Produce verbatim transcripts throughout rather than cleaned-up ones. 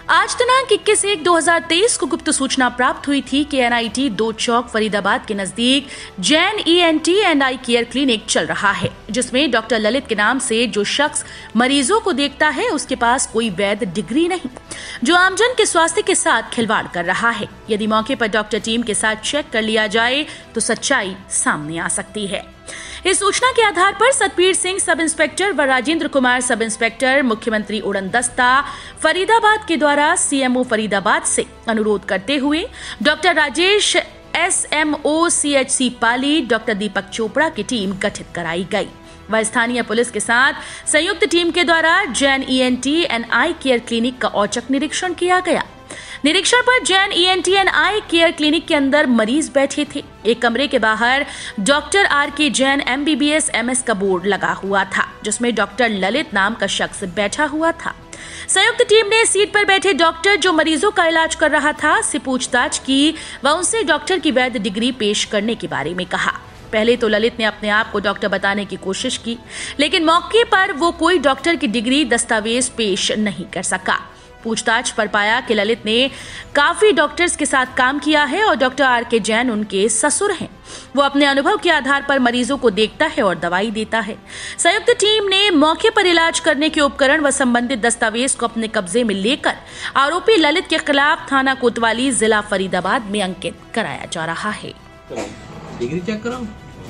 आज दिनांक इक्कीस एक दो हजार तेईस को गुप्त सूचना प्राप्त हुई थी कि एन आई टी दो चौक फरीदाबाद के नजदीक Jain E N T and eye care clinic चल रहा है, जिसमें डॉक्टर ललित के नाम से जो शख्स मरीजों को देखता है उसके पास कोई वैध डिग्री नहीं, जो आमजन के स्वास्थ्य के साथ खिलवाड़ कर रहा है। यदि मौके पर डॉक्टर टीम के साथ चेक कर लिया जाए तो सच्चाई सामने आ सकती है। इस सूचना के आधार पर सतबीर सिंह सब इंस्पेक्टर व राजेंद्र कुमार सब इंस्पेक्टर मुख्यमंत्री उड़न दस्ता फरीदाबाद के द्वारा सी एम ओ फरीदाबाद से अनुरोध करते हुए doctor Rajesh S M O C H C Pali, doctor Deepak Chopra की टीम गठित कराई गई व स्थानीय पुलिस के साथ संयुक्त टीम के द्वारा Jain E N T and eye care clinic का औचक निरीक्षण किया गया। निरीक्षण पर Jain E N T and eye care clinic के अंदर मरीज बैठे थे। एक कमरे के बाहर doctor R K Jain M B B S M S का बोर्ड लगा हुआ था, जिसमें डॉक्टर ललित नाम का शख्स बैठा हुआ था। संयुक्त टीम ने सीट पर बैठे डॉक्टर जो मरीजों का इलाज कर रहा था से पूछताछ की व उनसे डॉक्टर की वैध डिग्री पेश करने के बारे में कहा। पहले तो ललित ने अपने आप को डॉक्टर बताने की कोशिश की, लेकिन मौके पर वो कोई डॉक्टर की डिग्री दस्तावेज पेश नहीं कर सका। पूछताछ पर पाया कि ललित ने काफी डॉक्टर्स के साथ काम किया है और डॉक्टर आर के जैन उनके ससुर हैं। वो अपने अनुभव के आधार पर मरीजों को देखता है और दवाई देता है। संयुक्त टीम ने मौके पर इलाज करने के उपकरण व संबंधित दस्तावेज को अपने कब्जे में लेकर आरोपी ललित के खिलाफ थाना कोतवाली, जिला फरीदाबाद में अंकित कराया जा रहा है। डिग्री चेक कराओ।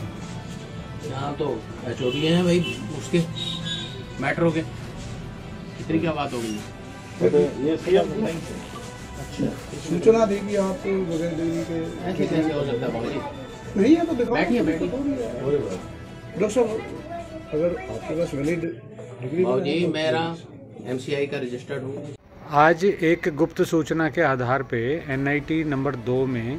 यहाँ तो एच ओ डी हैं भाई, उसके मेट्रो के इतनी क्या बात हो गई। ये अच्छा सूचना देगी आपको वगैरह देगी के ऐसे कैसे हो सकता है भाई? नहीं है तो दिखाओ। बैठिए बैठिए डॉक्टर साहब, अगर आपके पास वैलिड डिग्री जी, मेरा एम सी आई का रजिस्टर्ड हूँ। आज एक गुप्त सूचना के आधार पे एन आई टी नंबर दो में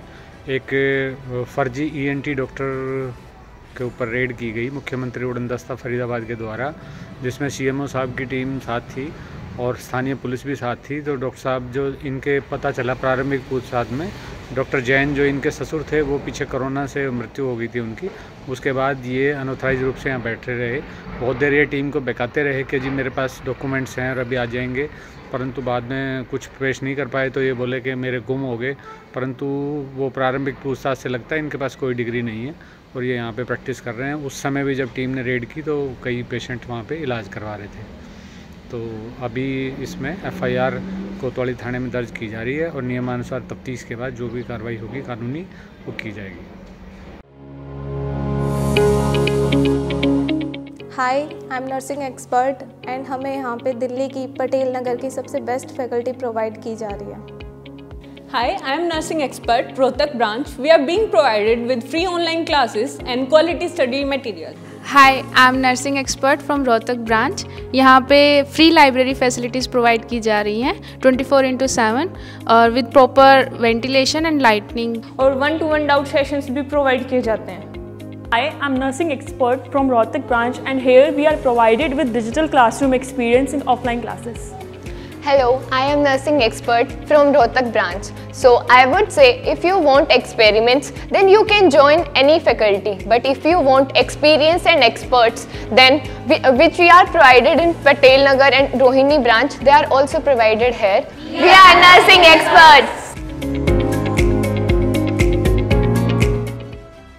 एक फर्जी ई एन टी डॉक्टर के ऊपर रेड की गई मुख्यमंत्री उड़न दस्ता फरीदाबाद के द्वारा, जिसमें सी एम ओ साहब की टीम साथ थी और स्थानीय पुलिस भी साथ थी। तो डॉक्टर साहब जो इनके पता चला प्रारंभिक पूछताछ में, डॉक्टर जैन जो इनके ससुर थे वो पीछे कोरोना से मृत्यु हो गई थी उनकी। उसके बाद ये अनऑथराइज रूप से यहाँ बैठे रहे, बहुत देर ये टीम को बहकाते रहे कि जी मेरे पास डॉक्यूमेंट्स हैं और अभी आ जाएंगे, परंतु बाद में कुछ पेश नहीं कर पाए तो ये बोले कि मेरे गुम हो गए। परंतु वो प्रारंभिक पूछताछ से लगता है इनके पास कोई डिग्री नहीं है और ये यहाँ पे प्रैक्टिस कर रहे हैं। उस समय भी जब टीम ने रेड की तो कई पेशेंट वहाँ पे इलाज करवा रहे थे। तो अभी इसमें एफ आई आर कोतवाली थाने में दर्ज की जा रही है और नियमानुसार तफ्तीश के बाद जो भी कार्रवाई होगी कानूनी वो की जाएगी। Hi, I am nursing expert and हमें यहाँ पे दिल्ली की पटेल नगर की सबसे बेस्ट फैकल्टी प्रोवाइड की जा रही है। Hi, I am nursing expert, Rohtak branch. We are being provided with free online classes and quality study material. Hi, I am nursing expert from Rohtak branch. यहाँ पे फ्री लाइब्रेरी फैसिलिटीज़ प्रोवाइड की जा रही हैं twenty four into seven और with proper ventilation and lightning, और one to one doubt sessions भी provide किए जाते हैं। Hi, I am nursing expert from Rohtak branch and here we are provided with digital classroom experience in offline classes. Hello, I am nursing expert from Rohtak branch. So I would say if you want experiments, then you can join any faculty. But if you want experience and experts, then we, which we are provided in Patel Nagar and Rohini branch, they are also provided here. We are nursing experts.